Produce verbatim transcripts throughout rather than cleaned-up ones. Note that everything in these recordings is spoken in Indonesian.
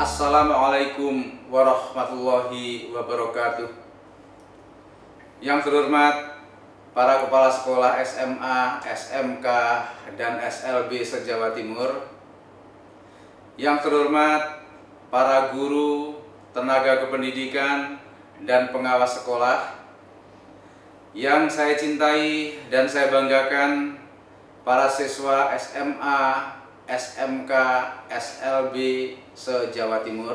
Assalamualaikum warahmatullahi wabarakatuh. Yang terhormat para kepala sekolah S M A, S M K, dan S L B se-Jawa Timur. Yang terhormat para guru, tenaga kependidikan, dan pengawas sekolah. Yang saya cintai dan saya banggakan, para siswa S M A, S M K, S L B se-Jawa Timur.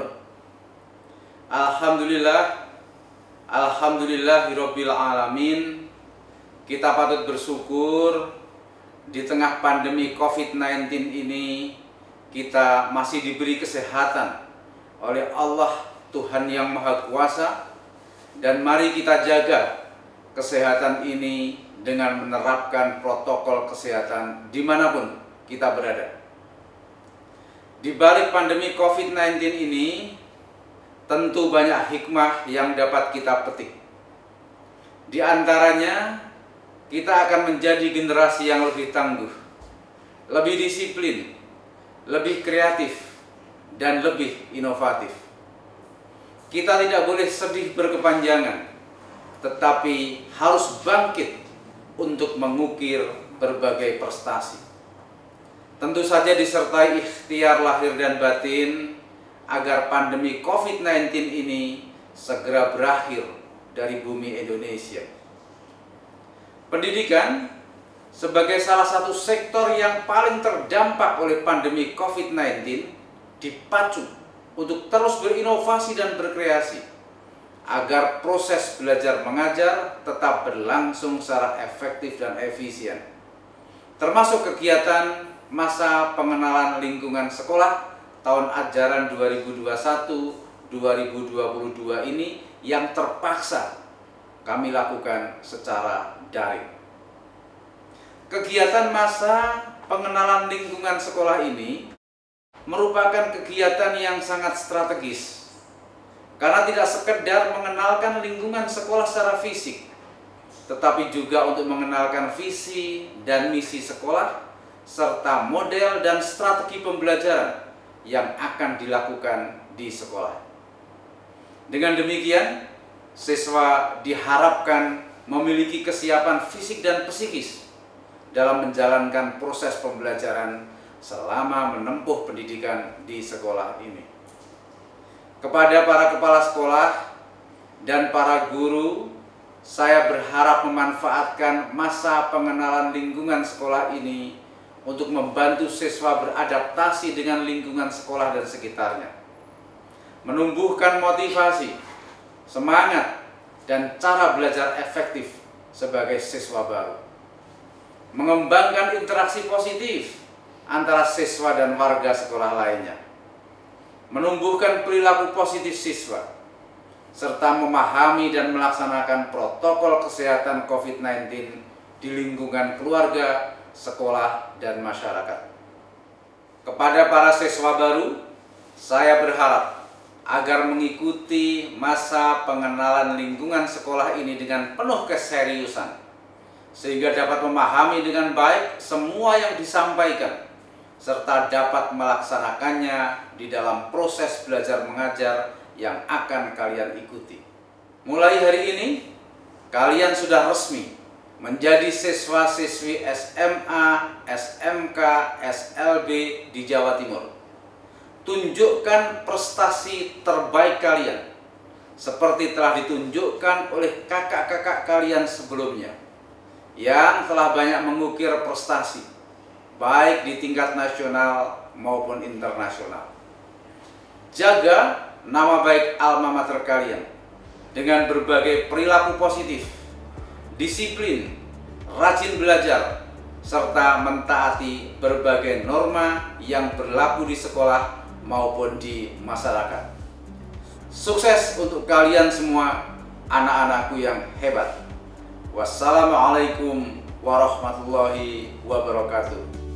Alhamdulillah, Alhamdulillahirabbil alamin. Kita patut bersyukur di tengah pandemi covid sembilan belas ini kita masih diberi kesehatan oleh Allah Tuhan yang Maha Kuasa, dan mari kita jaga kesehatan ini dengan menerapkan protokol kesehatan dimanapun kita berada. Di balik pandemi covid sembilan belas ini, tentu banyak hikmah yang dapat kita petik. Di antaranya, kita akan menjadi generasi yang lebih tangguh, lebih disiplin, lebih kreatif, dan lebih inovatif. Kita tidak boleh sedih berkepanjangan, tetapi harus bangkit untuk mengukir berbagai prestasi. Tentu saja disertai ikhtiar lahir dan batin agar pandemi covid sembilan belas ini segera berakhir dari bumi Indonesia. Pendidikan sebagai salah satu sektor yang paling terdampak oleh pandemi covid sembilan belas dipacu untuk terus berinovasi dan berkreasi agar proses belajar mengajar tetap berlangsung secara efektif dan efisien, termasuk kegiatan masa pengenalan lingkungan sekolah tahun ajaran dua ribu dua puluh satu dua ribu dua puluh dua ini yang terpaksa kami lakukan secara daring. Kegiatan masa pengenalan lingkungan sekolah ini merupakan kegiatan yang sangat strategis, karena tidak sekedar mengenalkan lingkungan sekolah secara fisik, tetapi juga untuk mengenalkan visi dan misi sekolah, serta model dan strategi pembelajaran yang akan dilakukan di sekolah. Dengan demikian, siswa diharapkan memiliki kesiapan fisik dan psikis dalam menjalankan proses pembelajaran selama menempuh pendidikan di sekolah ini. Kepada para kepala sekolah dan para guru, saya berharap memanfaatkan masa pengenalan lingkungan sekolah ini untuk membantu siswa beradaptasi dengan lingkungan sekolah dan sekitarnya, menumbuhkan motivasi, semangat, dan cara belajar efektif sebagai siswa baru, mengembangkan interaksi positif antara siswa dan warga sekolah lainnya, menumbuhkan perilaku positif siswa, serta memahami dan melaksanakan protokol kesehatan covid sembilan belas di lingkungan keluarga, sekolah, dan masyarakat. Kepada para siswa baru, saya berharap agar mengikuti masa pengenalan lingkungan sekolah ini dengan penuh keseriusan, sehingga dapat memahami dengan baik semua yang disampaikan, serta dapat melaksanakannya di dalam proses belajar mengajar yang akan kalian ikuti. Mulai hari ini, kalian sudah resmi menjadi siswa-siswi S M A, S M K, S L B di Jawa Timur. Tunjukkan prestasi terbaik kalian, seperti telah ditunjukkan oleh kakak-kakak kalian sebelumnya, yang telah banyak mengukir prestasi, baik di tingkat nasional maupun internasional. Jaga nama baik alma mater kalian dengan berbagai perilaku positif, disiplin, rajin belajar, serta mentaati berbagai norma yang berlaku di sekolah maupun di masyarakat. Sukses untuk kalian semua, anak-anakku yang hebat. Wassalamualaikum warahmatullahi wabarakatuh.